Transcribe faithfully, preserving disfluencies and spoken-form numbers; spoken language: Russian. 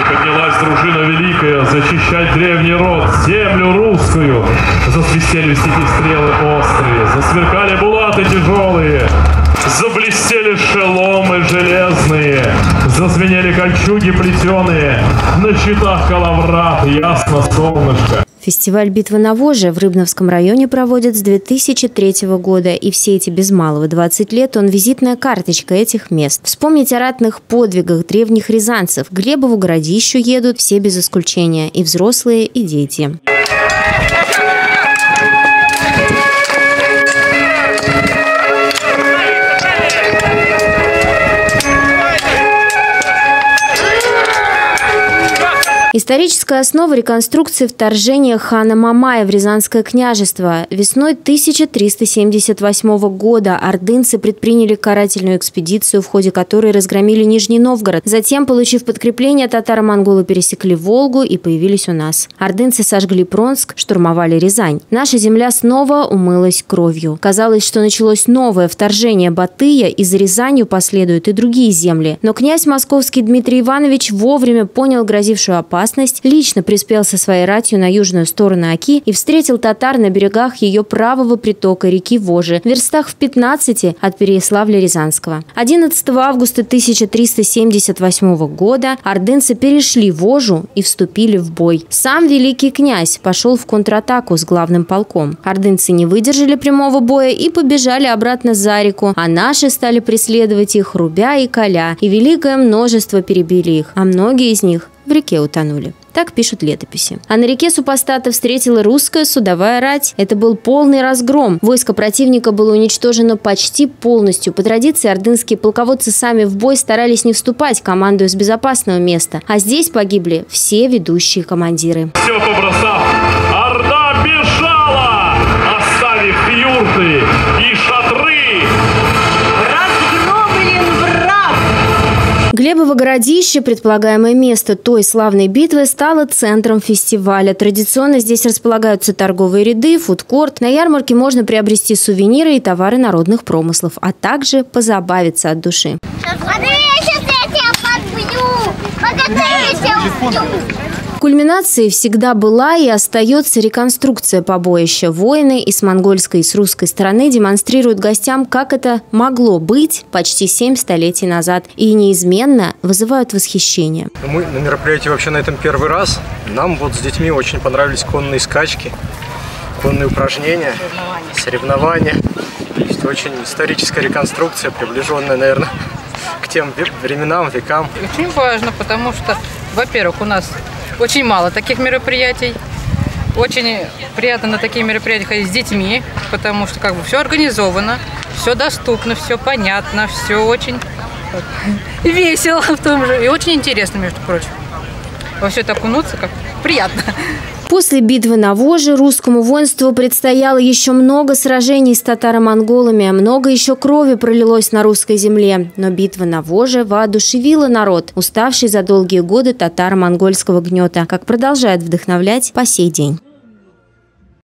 Поднялась дружина великая защищать древний род, землю русскую. Засвистели в степи стрелы острые, засверкали булаты тяжелые, заблестели шеломы железные, зазвенели кольчуги плетеные, на щитах калаврат, ясно солнышко. Фестиваль «Битва на Воже» в Рыбновском районе проводят с две тысячи третьего года, и все эти без малого двадцать лет он визитная карточка этих мест. Вспомнить о ратных подвигах древних рязанцев. К Глебову городищу едут все без исключения, и взрослые, и дети. Историческая основа реконструкции вторжения хана Мамая в Рязанское княжество. Весной тысяча триста семьдесят восьмого года ордынцы предприняли карательную экспедицию, в ходе которой разгромили Нижний Новгород. Затем, получив подкрепление, татаро-монголы пересекли Волгу и появились у нас. Ордынцы сожгли Пронск, штурмовали Рязань. Наша земля снова умылась кровью. Казалось, что началось новое вторжение Батыя, и за Рязанью последуют и другие земли. Но князь московский Дмитрий Иванович вовремя понял грозившую опасность, лично приспел со своей ратью на южную сторону Оки и встретил татар на берегах ее правого притока реки Вожи, в верстах в пятнадцати от Переяславля-Рязанского. одиннадцатого августа тысяча триста семьдесят восьмого года ордынцы перешли Вожу и вступили в бой. Сам великий князь пошел в контратаку с главным полком. Ордынцы не выдержали прямого боя и побежали обратно за реку, а наши стали преследовать их, рубя и коля, и великое множество перебили их, а многие из них в реке утонули. Так пишут летописи. А на реке супостата встретила русская судовая рать. Это был полный разгром. Войско противника было уничтожено почти полностью. По традиции ордынские полководцы сами в бой старались не вступать, командуя с безопасного места. А здесь погибли все ведущие командиры. Все побросав, орда бежала, оставив юрты и шатры. Глебово городище, предполагаемое место той славной битвы, стало центром фестиваля. Традиционно здесь располагаются торговые ряды, фудкорт. На ярмарке можно приобрести сувениры и товары народных промыслов, а также позабавиться от души. Кульминацией всегда была и остается реконструкция побоища. Воины и с монгольской, и с русской стороны демонстрируют гостям, как это могло быть почти семь столетий назад, и неизменно вызывают восхищение. Мы на мероприятии вообще на этом первый раз. Нам вот с детьми очень понравились конные скачки, конные упражнения, соревнования. То есть очень историческая реконструкция, приближенная, наверное, к тем временам, векам. Очень важно, потому что, во-первых, у нас очень мало таких мероприятий. Очень приятно на такие мероприятия ходить с детьми, потому что как бы все организовано, все доступно, все понятно, все очень весело в том же и очень интересно, между прочим. Во все это окунуться как приятно. После битвы на Воже русскому воинству предстояло еще много сражений с татаро-монголами, много еще крови пролилось на русской земле. Но битва на Воже воодушевила народ, уставший за долгие годы татаро-монгольского гнета, как продолжает вдохновлять по сей день.